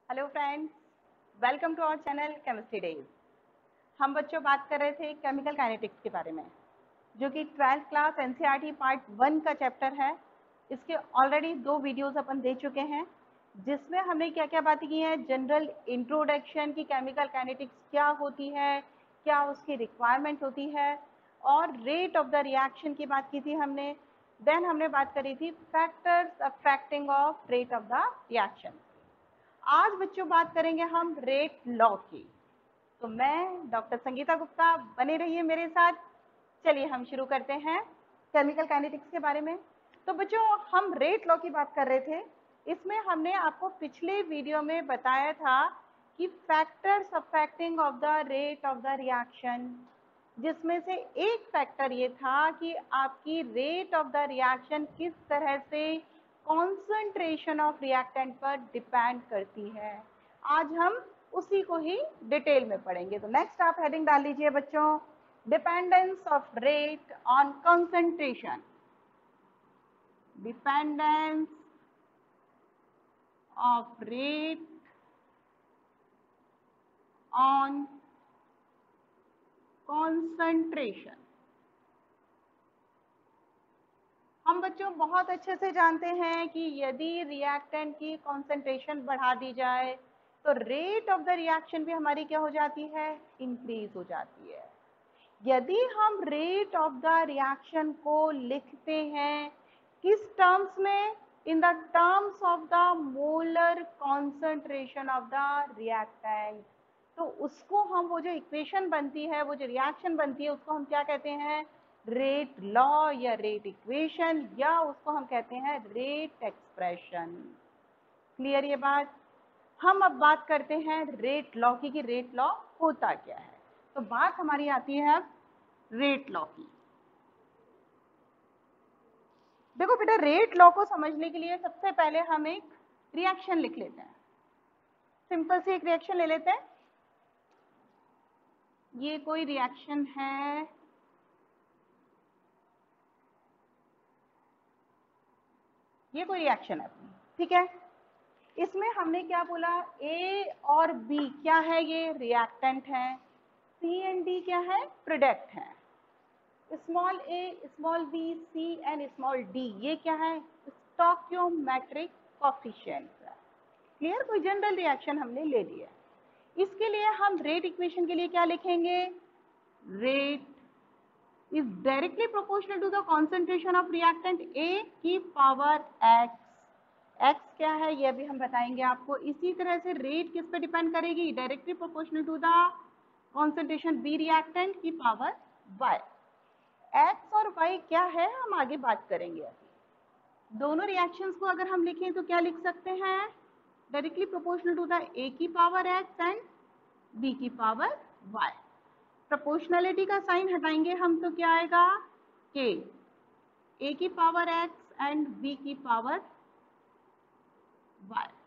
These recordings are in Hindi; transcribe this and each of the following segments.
Hello friends, welcome to our channel Chemistry Days. हम बच्चों बात कर रहे थे केमिकल काइनेटिक्स के बारे में, जो कि 12th क्लास एनसीईआरटी पार्ट 1 का चैप्टर है। इसके ऑलरेडी 2 वीडियोस अपन दे चुके हैं, जिसमें हमने क्या क्या बातें की हैं। जनरल इंट्रोडक्शन की केमिकल काइनेटिक्स क्या होती है, क्या उसकी रिक्वायरमेंट होती है, और रेट ऑफ द रिएक्शन की बात की थी हमने। देन हमने बात करी थी factors affecting of rate of the reaction. आज बच्चों बात करेंगे हम रेट लॉ की। तो मैं डॉक्टर संगीता गुप्ता, बने रहिए मेरे साथ। चलिए हम शुरू करते हैं केमिकल काइनेटिक्स के बारे में। तो बच्चों, हम रेट लॉ की बात कर रहे थे। इसमें हमने आपको पिछले वीडियो में बताया था कि factors affecting of the rate of the reaction, जिसमें से एक फैक्टर ये था कि आपकी रेट ऑफ द रिएक्शन किस तरह से कॉन्सेंट्रेशन ऑफ रिएक्टेंट पर डिपेंड करती है। आज हम उसी को ही डिटेल में पढ़ेंगे। तो नेक्स्ट आप हेडिंग डाल लीजिए बच्चों, dependence of rate on concentration. Dependence of rate on concentration. हम बच्चों बहुत अच्छे से जानते हैं कि यदि रिएक्टेंट की कॉन्सेंट्रेशन बढ़ा दी जाए तो रेट ऑफ द रिएक्शन भी हमारी क्या हो जाती है, इंक्रीज हो जाती है। यदि हम रेट ऑफ द रिएक्शन को लिखते हैं किस टर्म्स में, in the terms of the molar concentration of the reactant, तो उसको हम, वो जो इक्वेशन बनती है, वो जो रिएक्शन बनती है, उसको हम क्या कहते हैं, रेट लॉ या रेट इक्वेशन, या उसको हम कहते हैं रेट एक्सप्रेशन। क्लियर ये बात। हम अब बात करते हैं रेट लॉ की, कि रेट लॉ होता क्या है। तो बात हमारी आती है अब रेट लॉ की। देखो बेटा, रेट लॉ को समझने के लिए सबसे पहले हम एक रिएक्शन लिख लेते हैं। सिंपल सी एक रिएक्शन ले लेते हैं। ये कोई रिएक्शन है, ये कोई रिएक्शन है अपनी, ठीक है। इसमें हमने क्या बोला, ए और बी क्या है, ये रिएक्टेंट है। सी एंड डी क्या है, प्रोडक्ट है। Small a, small b, c and small d, ये क्या है, स्टोइकियोमेट्रिक कोएफिशिएंट्स है। क्लियर। कोई जनरल रिएक्शन हमने ले लिया। इसके लिए हम रेट इक्वेशन के लिए क्या लिखेंगे, rate is directly proportional to the concentration of reactant a की पावर एक्स। एक्स क्या है ये भी हम बताएंगे आपको। इसी तरह से रेट किस पे डिपेंड करेगी, directly proportional to the concentration b reactant की पावर वाई। एक्स और वाई क्या है, हम आगे बात करेंगे। अभी दोनों रिएक्शंस को अगर हम लिखें तो क्या लिख सकते हैं, directly proportional to the a की पावर एक्स एंड बी की पावर वाई। प्रोपोर्शनलिटी का साइन हटाएंगे हम तो क्या आएगा, के, ए की पावर एक्स एंड बी की power y.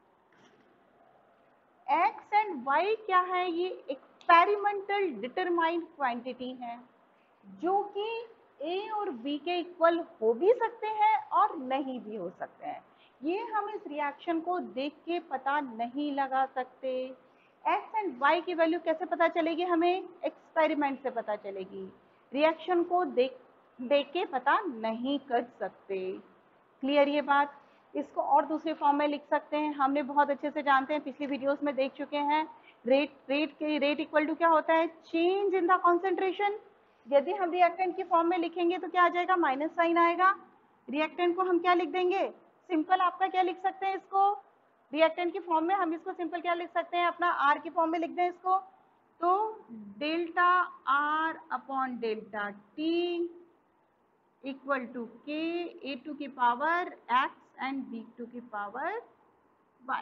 X and y क्या है, ये एक्सपेरिमेंटल डिटरमाइंड क्वांटिटी है, जो कि ए और बी के इक्वल हो भी सकते हैं और नहीं भी हो सकते हैं। ये हम इस रिएक्शन को देख के पता नहीं लगा सकते। एक्स एंड वाई की वैल्यू कैसे पता चलेगी हमें, एक्सपेरिमेंट से पता चलेगी। रिएक्शन को देख के पता नहीं कर सकते। क्लियर ये बात। इसको और दूसरे फॉर्म में लिख सकते हैं, हमने बहुत अच्छे से जानते हैं, पिछली वीडियोस में देख चुके हैं। रेट इक्वल टू क्या होता है, चेंज इन द कॉन्सेंट्रेशन। यदि हम रिएक्टेंट की फॉर्म में लिखेंगे तो क्या आ जाएगा, माइनस साइन आएगा। रिएक्टेंट को हम क्या लिख देंगे, सिंपल आपका क्या लिख सकते हैं इसको, रिएक्टेंट की फॉर्म में हम इसको सिंपल क्या लिख सकते हैं, अपना आर की फॉर्म में लिख दें इसको। तो delta r upon delta t equal to k, a two की power x and b two की पावर वाई।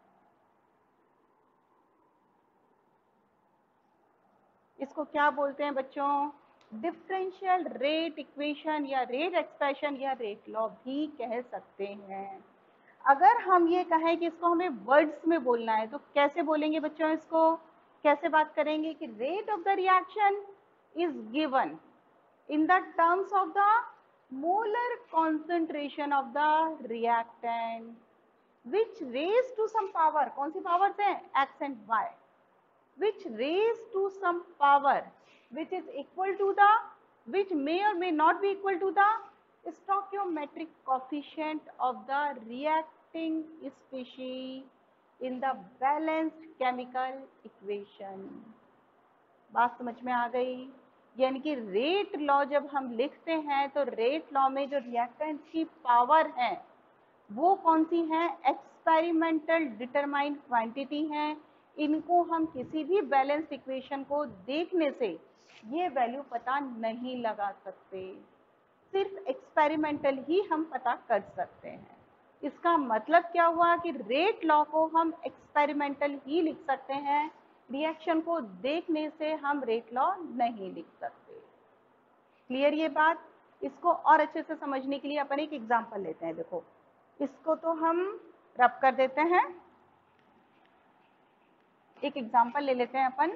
इसको क्या बोलते हैं बच्चों, डिफरेंशियल रेट इक्वेशन या रेट एक्सप्रेशन या रेट लॉ भी कह सकते हैं। अगर हम ये कहें कि इसको हमें वर्ड्स में बोलना है तो कैसे बोलेंगे बच्चों, इसको कैसे बात करेंगे कि rate of the reaction is given in the terms of the molar concentration of the reactant which raised to some power, कौन सी powers हैं, x and y, which raised to some power which is equal to the, which may or may not be equal to the stoichiometric coefficient of the reacting species in the balanced chemical equation। बात समझ में आ गई? यानी कि रेट लॉ जब हम लिखते हैं तो रेट लॉ में जो रिएक्टेंट की पावर है वो कौन सी है, एक्सपेरिमेंटल डिटरमाइंड क्वांटिटी है। इनको हम किसी भी बैलेंस इक्वेशन को देखने से ये वैल्यू पता नहीं लगा सकते, सिर्फ एक्सपेरिमेंटल ही हम पता कर सकते हैं। इसका मतलब क्या हुआ कि रेट लॉ को हम एक्सपेरिमेंटल ही लिख सकते हैं, रिएक्शन को देखने से हम रेट लॉ नहीं लिख सकते। क्लियर ये बात? इसको और अच्छे से समझने के लिए अपन एक एग्जांपल लेते हैं। देखो इसको तो हम रब कर देते हैं, एक एग्जांपल ले लेते हैं अपन।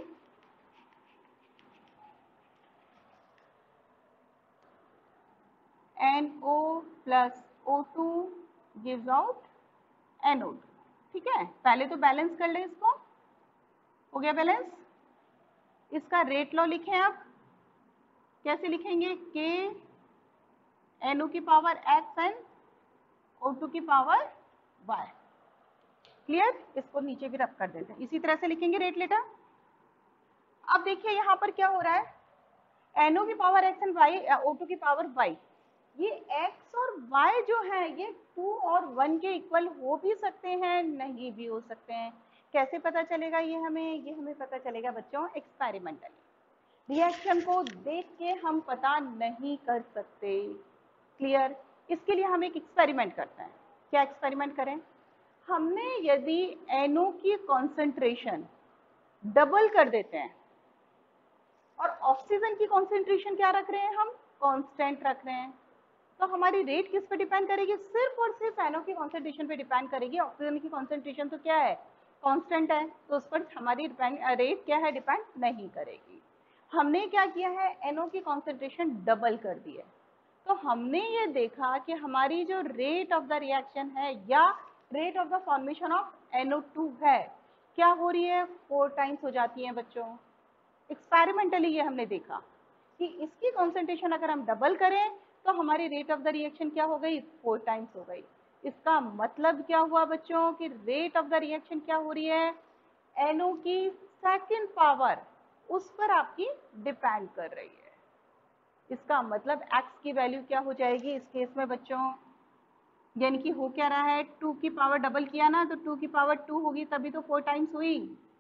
NO plus O2 gives out NO2, ठीक है। पहले तो बैलेंस कर लें इसको, हो गया बैलेंस। इसका रेट लॉ लिखें, अब कैसे लिखेंगे, K NO की पावर X एंड O2 की पावर Y। क्लियर? इसको नीचे भी रब कर देते हैं, इसी तरह से लिखेंगे रेट लेटर। अब देखिए यहाँ पर क्या हो रहा है, NO की power X and Y, O2 की पावर Y, ये x और y जो है ये 2 और 1 के इक्वल हो भी सकते हैं, नहीं भी हो सकते हैं। कैसे पता चलेगा ये हमें पता चलेगा बच्चों एक्सपेरिमेंटली, रिएक्शन को देख के हम पता नहीं कर सकते। क्लियर? इसके लिए हम एक एक्सपेरिमेंट करते हैं। क्या एक्सपेरिमेंट करें, हमने यदि NO की कॉन्सेंट्रेशन डबल कर देते हैं और ऑक्सीजन की कॉन्सेंट्रेशन क्या रख रहे हैं, हम कांस्टेंट रख रहे हैं, तो हमारी रेट किस पे डिपेंड करेगी, सिर्फ और सिर्फ NO की कॉन्सेंट्रेशन पे डिपेंड करेगी। ऑक्सीजन की कॉन्सेंट्रेशन तो क्या है, कांस्टेंट है, तो उस पर हमारी रेट क्या है, डिपेंड नहीं करेगी। हमने क्या किया है, NO की कॉन्सेंट्रेशन डबल कर दी है, तो हमने ये देखा कि हमारी जो रेट ऑफ द रिएक्शन है या rate of the formation of NO2 है, क्या हो रही है, 4 टाइम्स हो जाती है बच्चों। एक्सपेरिमेंटली ये हमने देखा कि इसकी कॉन्सेंट्रेशन अगर हम डबल करें तो हमारी रेट ऑफ द रिएक्शन क्या हो गई, 4 टाइम्स हो गई। इसका मतलब क्या हुआ बच्चों कि रेट ऑफ द रिएक्शन क्या हो रही है, NO की सेकंड पावर उस पर आपकी डिपेंड कर रही है। इसका मतलब x की वैल्यू क्या हो जाएगी इस केस में बच्चों, यानी कि हो क्या रहा है, 2 की पावर डबल किया ना, तो 2 की पावर 2 होगी, तभी तो 4 टाइम्स हुई।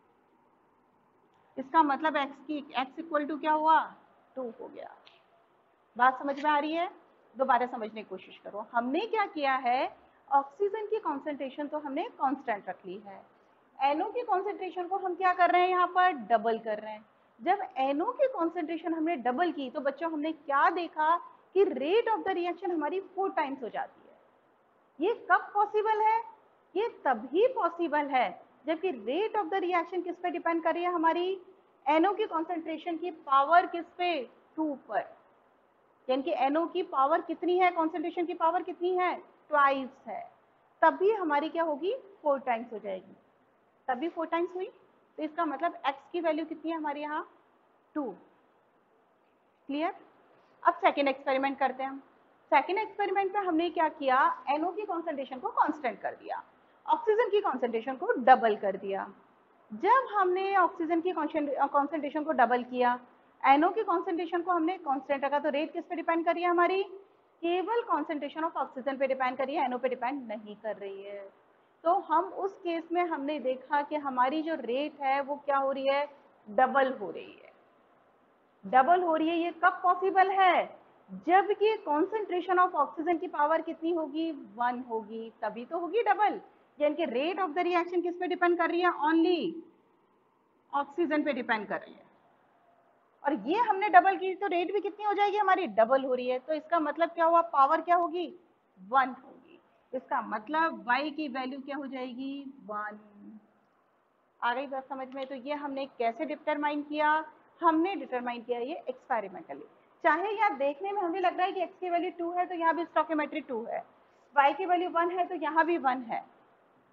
इसका मतलब x इक्वल टू क्या हुआ, 2 हो गया। बात समझ में आ रही है? दोबारा समझने की कोशिश करो। हमने क्या किया है, ऑक्सीजन की कॉन्सेंट्रेशन तो हमने कांस्टेंट रख ली है, NO की कॉन्सेंट्रेशन को हम क्या कर रहे हैं, यहाँ पर डबल कर रहे हैं। जब NO की कॉन्सेंट्रेशन हमने डबल की तो बच्चों हमने क्या देखा कि रेट ऑफ द रिएक्शन हमारी 4 टाइम्स हो जाती है। ये कब पॉसिबल है, ये तभी पॉसिबल है जबकि रेट ऑफ द रिएक्शन किस पे डिपेंड कर रही है, हमारी NO की कॉन्सेंट्रेशन की पावर किस पे, 2 पर। यानी कि NO की पावर कितनी है, कॉन्सेंट्रेशन की पावर कितनी है, ट्वाइस है, तभी हमारी क्या होगी, 4 टाइम्स हो जाएगी। तभी 4 टाइम्स हुई, तो इसका मतलब x की वैल्यू कितनी है हमारे यहाँ, 2। क्लियर? अब सेकेंड एक्सपेरिमेंट करते हैं हम। सेकेंड एक्सपेरिमेंट में हमने क्या किया, NO की कॉन्सेंट्रेशन को कांस्टेंट कर दिया, ऑक्सीजन की कॉन्सेंट्रेशन को डबल कर दिया। जब हमने ऑक्सीजन की कॉन्सेंट्रेशन को डबल किया, NO की कॉन्सेंट्रेशन को हमने कांस्टेंट रखा, तो रेट किस पे डिपेंड कर रही है हमारी, केवल कॉन्सेंट्रेशन ऑफ ऑक्सीजन पे डिपेंड कर रही है, NO पे डिपेंड नहीं कर रही है। तो हम उस केस में हमने देखा कि हमारी जो रेट है वो क्या हो रही है, डबल हो रही है। डबल हो रही है, ये कब पॉसिबल है, जबकि कॉन्सेंट्रेशन ऑफ ऑक्सीजन की पावर कितनी होगी, 1 होगी, तभी तो होगी डबल। यानी कि रेट ऑफ द रिएक्शन किस पे डिपेंड कर रही है, ओनली ऑक्सीजन पे डिपेंड कर रही है। और ये हमने डबल की तो रेट भी कितनी हो जाएगी हमारी, डबल हो रही है। तो इसका मतलब क्या हुआ, पावर क्या होगी, 1 होगी। इसका मतलब y की वैल्यू क्या हो जाएगी, 1। आ गई बात समझ में? तो ये हमने कैसे डिटरमाइन किया, हमने डिटरमाइन किया ये एक्सपेरिमेंटली। चाहे यहाँ देखने में हमें लग रहा है कि x की वैल्यू 2 है तो यहाँ भी स्टोइकियोमेट्री 2 है, y की वैल्यू 1 है तो यहाँ भी 1 है,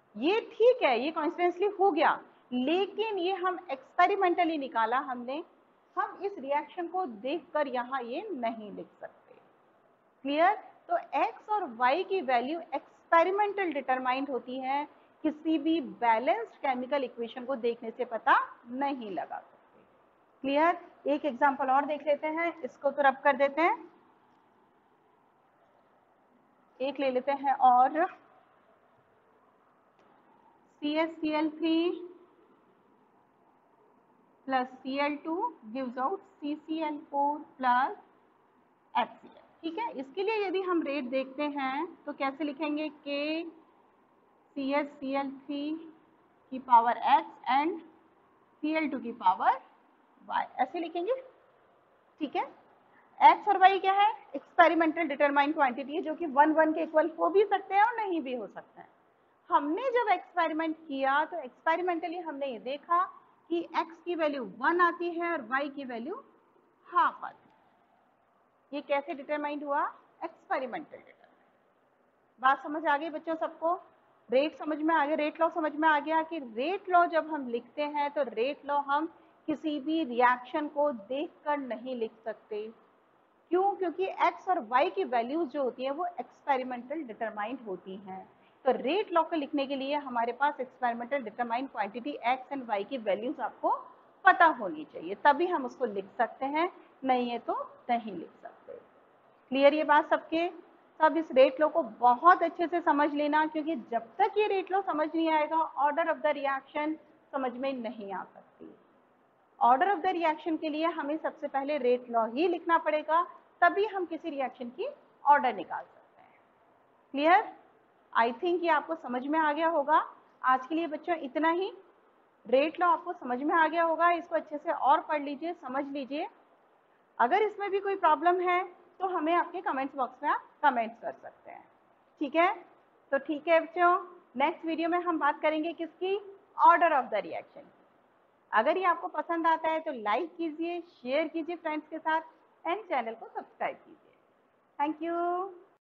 ये ठीक है, ये कॉन्स्टेंटली हो गया, लेकिन ये हम एक्सपेरिमेंटली निकाला हमने, हम इस रिएक्शन को देखकर यहाँ ये नहीं लिख सकते। क्लियर? तो x और y की वैल्यू एक्सपेरिमेंटल डिटरमाइंड होती है, किसी भी बैलेंस्ड केमिकल इक्वेशन को देखने से पता नहीं लगा सकते। क्लियर? एक एग्जांपल और देख लेते हैं, इसको तो रब कर देते हैं, एक ले लेते हैं और CaCl3 plus Cl2 gives out CCl4 plus HCl। ठीक है, इसके लिए यदि हम रेट देखते हैं तो कैसे लिखेंगे, KClCl3 की पावर x एंड Cl2 की पावर y, ऐसे लिखेंगे। ठीक है, x और y क्या है, एक्सपेरिमेंटल डिटरमाइंड क्वांटिटी है, जो कि 1 1 के इक्वल हो भी सकते हैं और नहीं भी हो सकते हैं। हमने जब एक्सपेरिमेंट किया तो एक्सपेरिमेंटली हमने ये देखा कि x की वैल्यू 1 आती है और y की वैल्यू हाफ आती है। ये कैसे डिटरमाइंड हुआ, एक्सपेरिमेंटल डिटरमाइंड। बात समझ आ गई बच्चों सबको? रेट समझ में आ गया, रेट लॉ समझ में आ गया कि रेट लॉ जब हम लिखते हैं तो रेट लॉ हम किसी भी रिएक्शन को देखकर नहीं लिख सकते। क्यों? क्योंकि x और y की वैल्यूज जो होती है वो एक्सपेरिमेंटल डिटरमाइंड होती हैं। तो रेट लॉ को लिखने के लिए हमारे पास experimental determined quantity x and y की वैल्यूज आपको पता होनी चाहिए, तभी हम उसको लिख सकते हैं, नहीं है तो नहीं लिख सकते। क्लियर ये बात सबके? सब इस रेट लॉ को बहुत अच्छे से समझ लेना, क्योंकि जब तक ये रेट लॉ समझ नहीं आएगा ऑर्डर ऑफ द रिएक्शन समझ में नहीं आ सकती। ऑर्डर ऑफ द रिएक्शन के लिए हमें सबसे पहले रेट लॉ ही लिखना पड़ेगा, तभी हम किसी रिएक्शन की ऑर्डर निकाल सकते हैं। क्लियर? आई थिंक ये आपको समझ में आ गया होगा। आज के लिए बच्चों इतना ही। रेट लॉ आपको समझ में आ गया होगा, इसको अच्छे से और पढ़ लीजिए, समझ लीजिए। अगर इसमें भी कोई प्रॉब्लम है तो हमें आपके कमेंट्स बॉक्स में आप कमेंट्स कर सकते हैं। ठीक है? तो ठीक है बच्चों, नेक्स्ट वीडियो में हम बात करेंगे किसकी, ऑर्डर ऑफ द रिएक्शन। अगर ये आपको पसंद आता है तो लाइक कीजिए, शेयर कीजिए फ्रेंड्स के साथ एंड चैनल को सब्सक्राइब कीजिए। Thank you.